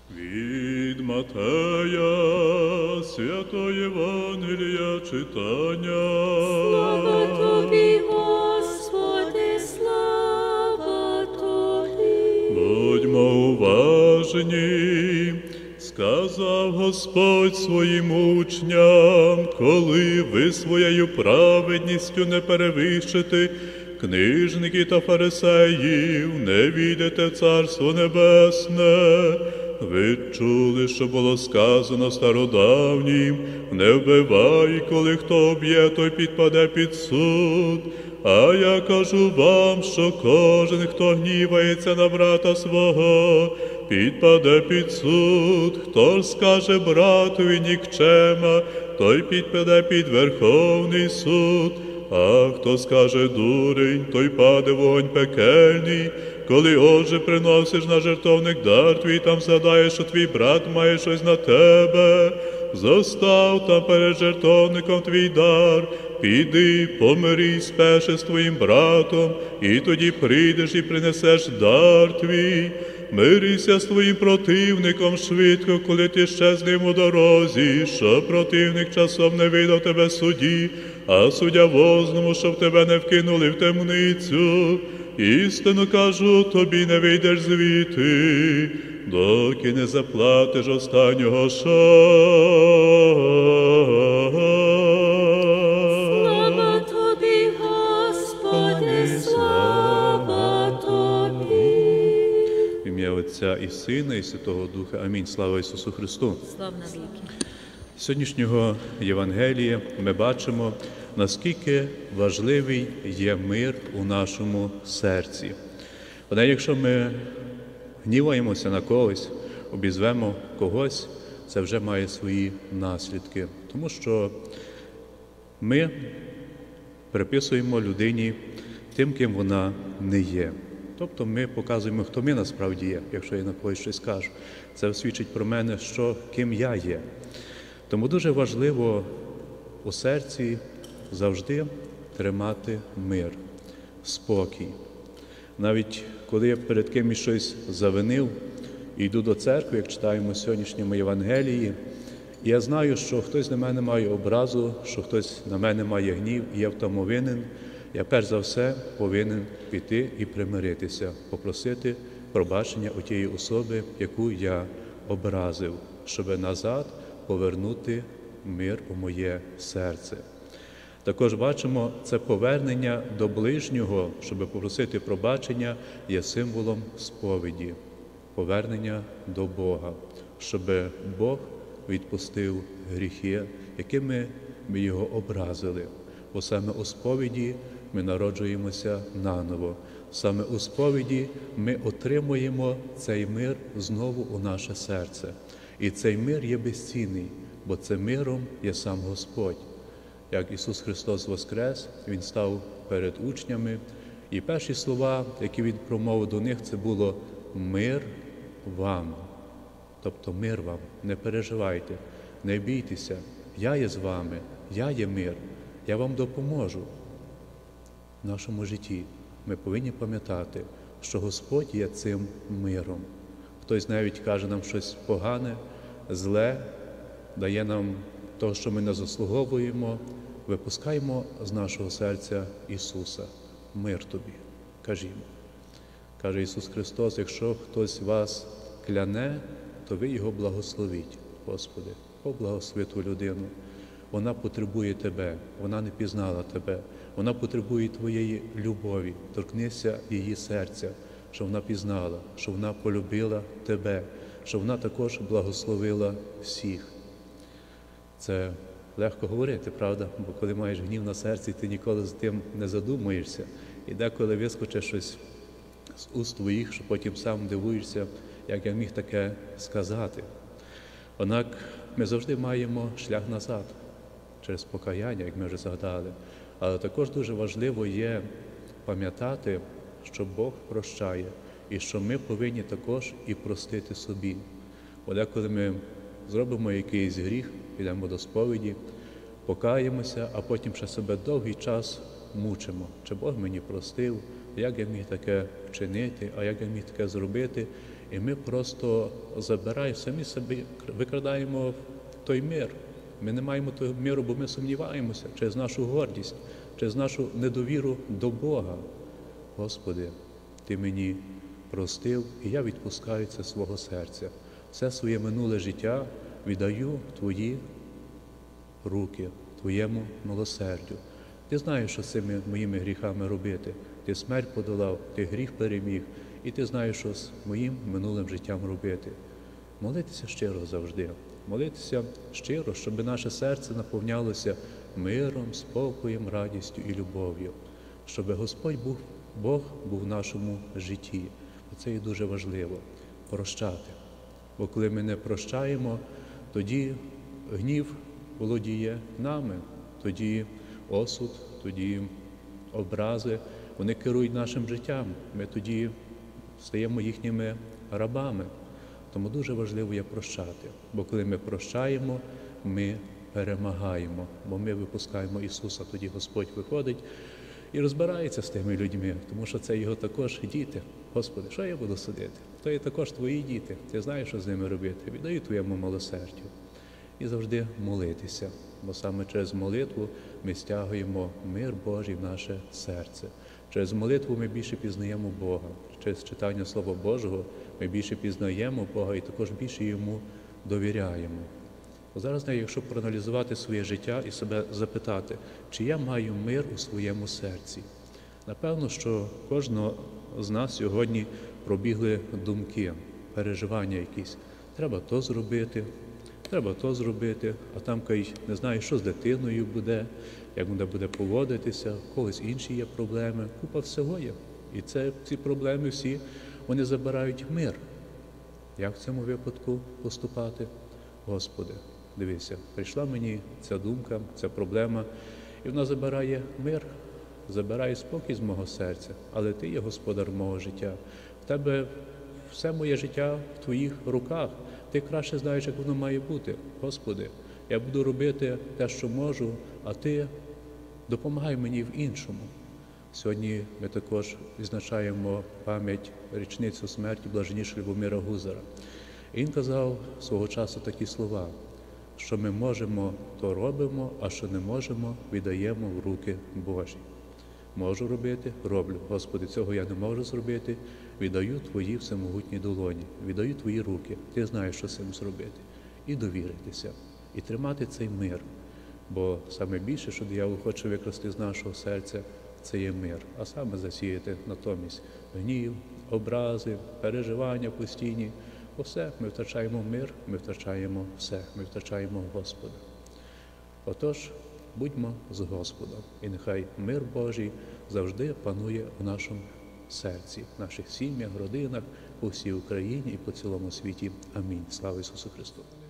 Від Матея, Святого Євангелія читання. Слава Тобі, Господи, слава Тобі. Будьмо уважні, сказав Господь своїм учням, коли ви своєю праведністю не перевищите книжників та фарисеїв, не війдете в Царство Небесне. Ви чули, що було сказано стародавнім: не вбивай, коли хто об'є, той підпаде під суд. А я кажу вам, що кожен, хто гнівається на брата свого, підпаде під суд. Хто ж скаже братові нікчема, той підпаде під Верховний суд. А хто скаже дурень, той паде в вогонь пекельний. Коли, отже, приносиш на жертовник дар твій, там згадаєш, що твій брат має щось на тебе, зостав там перед жертовником твій дар, піди, помирись перше з твоїм братом, і тоді прийдеш і принесеш дар твій. Мирися з твоїм противником швидко, коли ти ще з ним у дорозі, що противник часом не видав тебе суді, а суддя возному, щоб тебе не вкинули в темницю. Істину кажу, тобі не вийдеш звідти, доки не заплатиш останнього Слава Тобі, Господи, слава Тобі. В ім'я Отця і Сина, і Святого Духа. Амінь. Слава Ісусу Христу. Слава навіки. З сьогоднішнього Євангелія ми бачимо, наскільки важливий є мир у нашому серці. Але якщо ми гніваємося на когось, обізвемо когось, це вже має свої наслідки. Тому що ми приписуємо людині тим, ким вона не є. Тобто ми показуємо, хто ми насправді є, якщо я на когось щось кажу. Це свідчить про мене, ким я є. Тому дуже важливо у серці завжди тримати мир, спокій. Навіть коли я перед кимось щось завинив і йду до церкви, як читаємо в сьогоднішньому Євангелії, і я знаю, що хтось на мене має образу, що хтось на мене має гнів, і я в тому винен, я перш за все повинен піти і примиритися, попросити пробачення у тієї особи, яку я образив, щоб назад повернути мир у моє серце. Також бачимо, це повернення до ближнього, щоб попросити пробачення, є символом сповіді, повернення до Бога, щоб Бог відпустив гріхи, якими ми Його образили. Бо саме у сповіді ми народжуємося наново. Саме у сповіді ми отримуємо цей мир знову у наше серце. І цей мир є безцінний, бо цим миром є сам Господь. Як Ісус Христос воскрес, Він став перед учнями, і перші слова, які Він промовив до них, це було «Мир вам». Тобто мир вам, не переживайте, не бійтеся, я є з вами, я є мир, я вам допоможу. В нашому житті ми повинні пам'ятати, що Господь є цим миром. Хтось навіть каже нам щось погане, зле, дає нам те, що ми не заслуговуємо, випускаємо з нашого серця Ісуса. Мир тобі, кажімо. Каже Ісус Христос, якщо хтось вас кляне, то ви його благословіть, Господи, поблагослови ту людину. Вона потребує Тебе, вона не пізнала Тебе, вона потребує Твоєї любові, торкнися її серця, щоб вона пізнала, щоб вона полюбила Тебе, щоб вона також благословила всіх. Це легко говорити, правда? Бо коли маєш гнів на серці, ти ніколи з тим не задумуєшся. І деколи вискочить щось з уст твоїх, що потім сам дивуєшся, як я міг таке сказати. Однак ми завжди маємо шлях назад, через покаяння, як ми вже згадали. Але також дуже важливо є пам'ятати, що Бог прощає, і що ми повинні також і простити собі. Бо деколи ми зробимо якийсь гріх, підемо до сповіді, покаємося, а потім ще себе довгий час мучимо. Чи Бог мені простив, як я міг таке вчинити, а як я міг таке зробити. І ми просто забираємо, самі собі викрадаємо той мир. Ми не маємо того миру, бо ми сумніваємося через нашу гордість, через нашу недовіру до Бога. Господи, Ти мені простив, і я відпускаю це свого серця. Все своє минуле життя віддаю в Твої руки, Твоєму милосердю. Ти знаєш, що з цими моїми гріхами робити. Ти смерть подолав, Ти гріх переміг, і Ти знаєш, що з моїм минулим життям робити. Молитися щиро завжди. Молитися щиро, щоб наше серце наповнялося миром, спокоєм, радістю і любов'ю. Щоб Господь Бог був в нашому житті. Це і дуже важливо – прощати. Бо коли ми не прощаємо, тоді гнів володіє нами, тоді осуд, тоді образи, вони керують нашим життям. Ми тоді стаємо їхніми рабами. Тому дуже важливо є прощати. Бо коли ми прощаємо, ми перемагаємо. Бо ми випускаємо Ісуса, тоді Господь виходить і розбирається з тими людьми, тому що це Його також діти. Господи, що я буду судити? То є також Твої діти. Ти знаєш, що з ними робити. Віддаю Твоєму милосердю. І завжди молитися. Бо саме через молитву ми стягуємо мир Божий в наше серце. Через молитву ми більше пізнаємо Бога. Через читання Слова Божого ми більше пізнаємо Бога і також більше Йому довіряємо. Зараз, якщо проаналізувати своє життя і себе запитати, чи я маю мир у своєму серці. Напевно, що кожного з нас сьогодні пробігли думки, переживання якісь. Треба то зробити, а там кажуть, не знаю, що з дитиною буде, як вона буде поводитися, в когось інші є проблеми, купа всього є. І ці проблеми всі, вони забирають мир. Як в цьому випадку поступати? Господи, дивися, прийшла мені ця думка, ця проблема, і вона забирає мир, забирає спокій з мого серця, але Ти є господар мого життя. В Тебе все моє життя в Твоїх руках. Ти краще знаєш, як воно має бути. Господи, я буду робити те, що можу, а Ти допомагай мені в іншому. Сьогодні ми також відзначаємо пам'ять річницю смерті блаженнішого Любомира Гузара. І він казав свого часу такі слова, що ми можемо, то робимо, а що не можемо, віддаємо в руки Божі. Можу робити – роблю. Господи, цього я не можу зробити, віддаю Твої всемогутні долоні, віддаю Твої руки. Ти знаєш, що з цим зробити. І довіритися, і тримати цей мир. Бо саме більше, що диявол хоче викрасти з нашого серця, це є мир, а саме засіяти натомість гнів, образи, переживання постійні. Усе, ми втрачаємо мир, ми втрачаємо все, ми втрачаємо Господа. Отож, будьмо з Господом, і нехай мир Божий завжди панує в нашому серці, в наших сім'ях, родинах, по всій Україні і по цілому світі. Амінь. Слава Ісусу Христу!